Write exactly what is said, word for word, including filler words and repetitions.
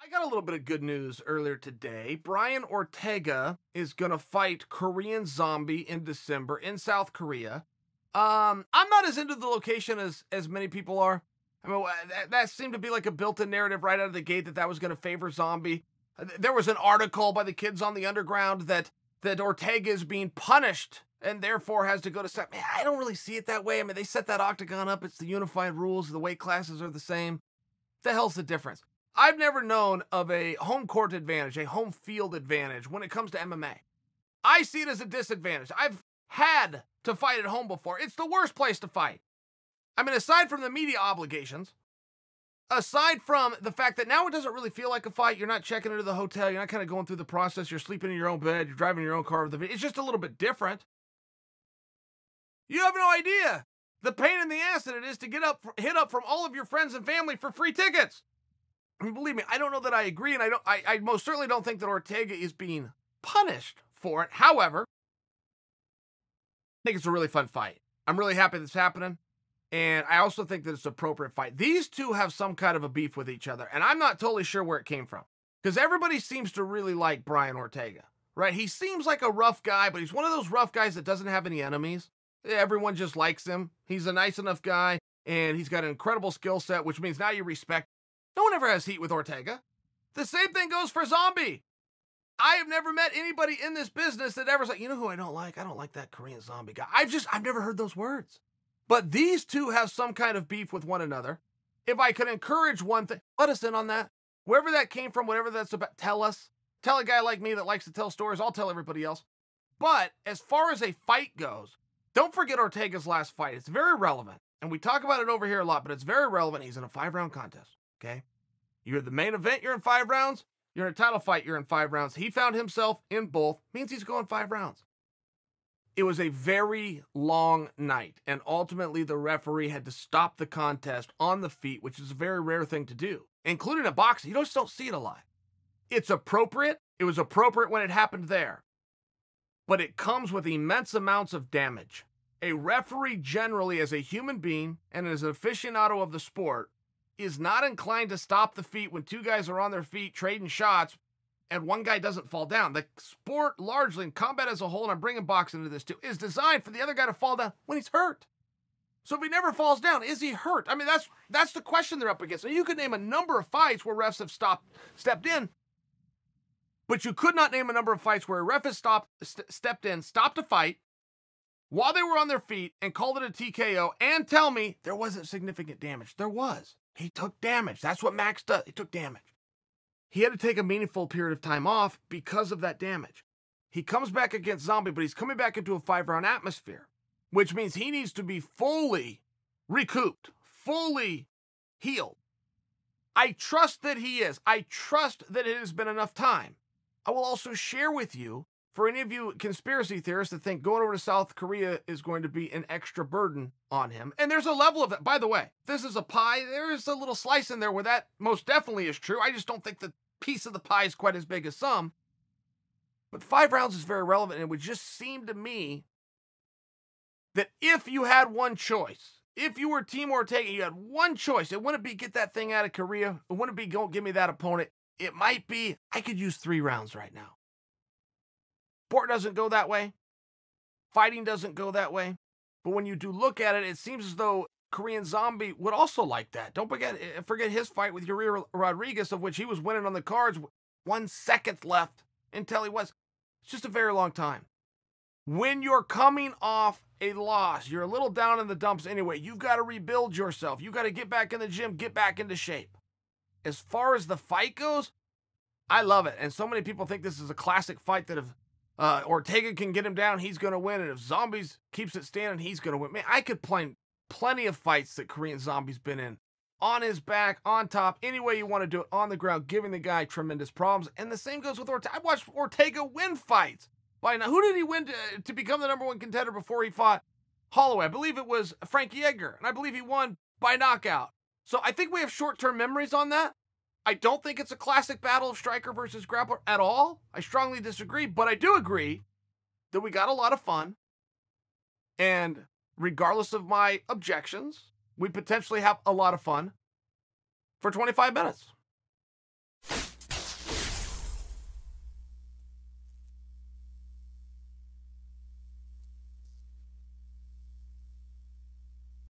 I got a little bit of good news earlier today. Brian Ortega is going to fight Korean Zombie in December in South Korea. Um, I'm not as into the location as as many people are. I mean, that, that seemed to be like a built-in narrative right out of the gate that that was going to favor Zombie. There was an article by the Kids on the Underground that that Ortega is being punished and therefore has to go to set. Man, I don't really see it that way. I mean, they set that octagon up. It's the unified rules. The weight classes are the same. The hell's the difference? I've never known of a home court advantage, a home field advantage when it comes to M M A. I see it as a disadvantage. I've had to fight at home before. It's the worst place to fight. I mean, aside from the media obligations, aside from the fact that now it doesn't really feel like a fight, you're not checking into the hotel, you're not kind of going through the process, you're sleeping in your own bed, you're driving your own car with the, it's just a little bit different. You have no idea the pain in the ass that it is to get up, hit up from all of your friends and family for free tickets. I mean, believe me, I don't know that I agree, and I don't. I, I most certainly don't think that Ortega is being punished for it. However, I think it's a really fun fight. I'm really happy that's happening, and I also think that it's an appropriate fight. These two have some kind of a beef with each other, and I'm not totally sure where it came from, because everybody seems to really like Brian Ortega, right? He seems like a rough guy, but he's one of those rough guys that doesn't have any enemies. Everyone just likes him. He's a nice enough guy, and he's got an incredible skill set, which means now you respect. No one ever has heat with Ortega. The same thing goes for Zombie. I have never met anybody in this business that ever's like, you know who I don't like? I don't like that Korean Zombie guy. I've just, I've never heard those words. But these two have some kind of beef with one another. If I could encourage one thing, let us in on that. Wherever that came from, whatever that's about, tell us. Tell a guy like me that likes to tell stories. I'll tell everybody else. But as far as a fight goes, don't forget Ortega's last fight. It's very relevant. And we talk about it over here a lot, but it's very relevant. He's in a five-round contest. Okay, you're the main event, you're in five rounds. You're in a title fight, you're in five rounds. He found himself in both, means he's going five rounds. It was a very long night, and ultimately the referee had to stop the contest on the feet, which is a very rare thing to do, including a boxing. You just don't see it a lot. It's appropriate. It was appropriate when it happened there, but it comes with immense amounts of damage. A referee generally, as a human being and as an aficionado of the sport, is not inclined to stop the feet when two guys are on their feet trading shots and one guy doesn't fall down. The sport largely, in combat as a whole, and I'm bringing boxing into this too, is designed for the other guy to fall down when he's hurt. So if he never falls down, is he hurt? I mean, that's that's the question they're up against. Now, you could name a number of fights where refs have stopped, stepped in, but you could not name a number of fights where a ref has stopped, st stepped in, stopped a fight while they were on their feet and called it a T K O and tell me there wasn't significant damage. There was. He took damage. That's what Max does. He took damage. He had to take a meaningful period of time off because of that damage. He comes back against Zombie, but he's coming back into a five-round atmosphere, which means he needs to be fully recouped, fully healed. I trust that he is. I trust that it has been enough time. I will also share with you, for any of you conspiracy theorists that think going over to South Korea is going to be an extra burden on him, and there's a level of it. By the way, this is a pie. There is a little slice in there where that most definitely is true. I just don't think the piece of the pie is quite as big as some. But five rounds is very relevant, and it would just seem to me that if you had one choice, if you were Team Ortega, you had one choice, it wouldn't be get that thing out of Korea. It wouldn't be go give me that opponent. It might be I could use three rounds right now. Sport doesn't go that way. Fighting doesn't go that way. But when you do look at it, it seems as though Korean Zombie would also like that. Don't forget, forget his fight with Uriah Rodriguez, of which he was winning on the cards. One second left until he was. It's just a very long time. When you're coming off a loss, you're a little down in the dumps anyway. You've got to rebuild yourself. You've got to get back in the gym, get back into shape. As far as the fight goes, I love it. And so many people think this is a classic fight that if Uh, Ortega can get him down, he's going to win. And if Zombies keeps it standing, he's going to win. Man, I could play plenty of fights that Korean Zombie's been in. On his back, on top, any way you want to do it, on the ground, giving the guy tremendous problems. And the same goes with Ortega. I watched Ortega win fights. By now, who did he win to, to become the number one contender before he fought Holloway? I believe it was Frankie Edgar. And I believe he won by knockout. So I think we have short-term memories on that. I don't think it's a classic battle of striker versus grappler at all. I strongly disagree, but I do agree that we got a lot of fun. And regardless of my objections, we potentially have a lot of fun for twenty-five minutes.